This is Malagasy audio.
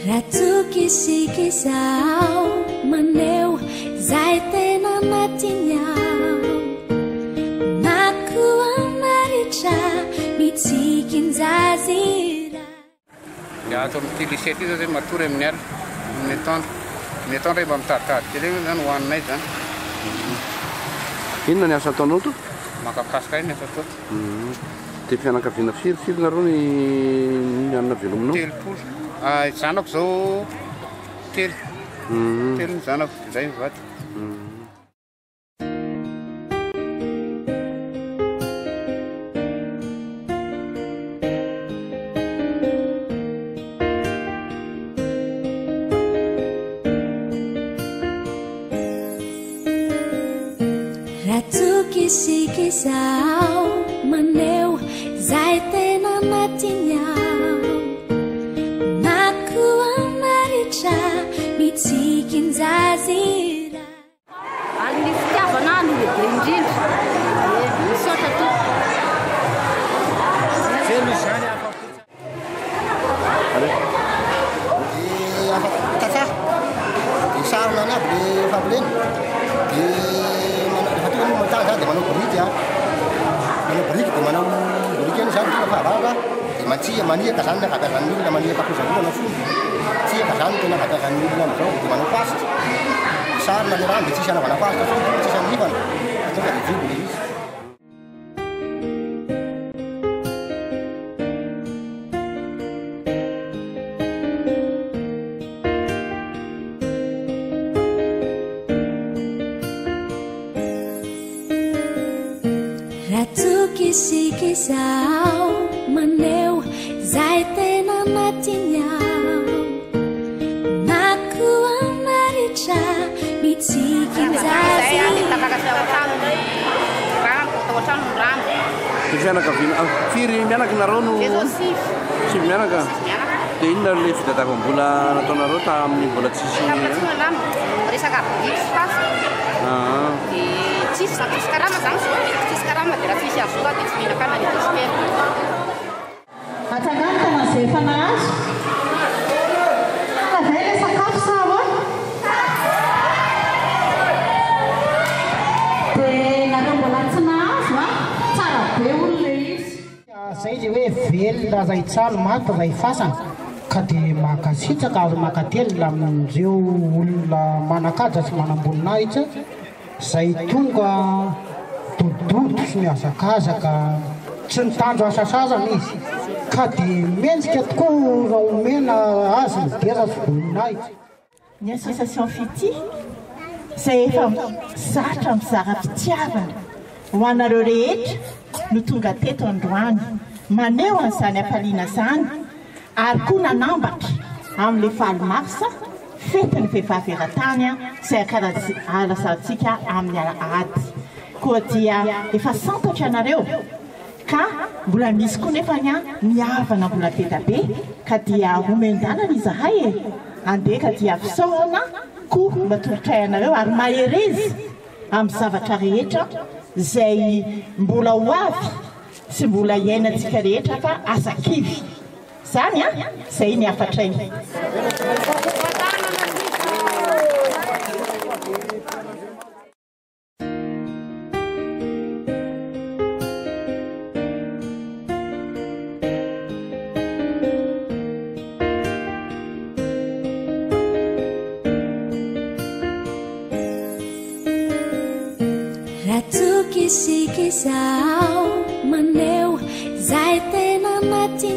Ratu kisi-kisau maneu zay tena natinyao nakuang naritra mitsikin zazira. Ya ato tilisety io zay matory amin'ny ala ny ataondra mba mitatady kely io zany hoaninay zany. Inona ny asa ataonao to? Makakasika iny asa atao. Dia fianakaviana firy nareo ny anona velominao? Telopolo. Zanako zao telo ny zanako zay mivady. Ratu kisi-kisau maneu zay tena natinyao nakuang naritra mitsikin zazira. Ny fitiavana no lehibe indrindra misaotra to sarona aby le fambolena dia rehefa tonga no matany zany dia manao boriky dia zany tena fahavava dia matsia maniaka zany nakatazan'ny olona maniaka akozan'olona fomba tsiaka zany tena katazan'ny olona am'izao dia manao pasitra sarona le rano dia tsisy anaovana pasitra fo tsisy anivana tonga dia vibo le izy. Ratu kisi-kisau maneu zay tena natinyao nakuang naritra mitsikin zazira. Dia fianakaviana firy mianaka nareo no? Sivy mianaka? Dia inona le fitadiavam-bola nataonareo tamin'ny mbola tsisy? resaka tsisy tsisy karama zany tsisy karama dia raha tsisy azoa dia tsy mihinakana ny despera. Atsanganita mazefana azy fa zay le sakafo sao dia nareo mbola tsy nahazo tsara be olona izy. Zay le hoe velona zay tsalo maty zay fasana ka dia makasitsaka azo makatelina amin'ireo olona manakaja sy manamboninahitra zay tonga dododo sy miazakazaka tsy nitanjo asasazana izy ka dia mendrika tokoa raha omena azy midera sy voninahitra. Ny association Fity izay efa zatra mizara mpitiavana ho anareo rehetra no tonga teto androany maneho an'izany ampaliana zany ary koa nanambatra amin'ilay 7 marsa fetiny vehivavy eran-tany izay alasantsika amin'ny alahady koa dia efa santatra ianareo ka mbola misy koa nefany ny havana mbola be da be ka dia omendalana izahay andeha ka dia fisaoana koa mba tolotray anareo ary maherezy amin'ny zavatra rehetra izay mbola ho avy sy mbola iainantsika rehetra fa asa-kivy zany izay ny afatrainy. Ratu kisi-kisau maneu zay tena natinyao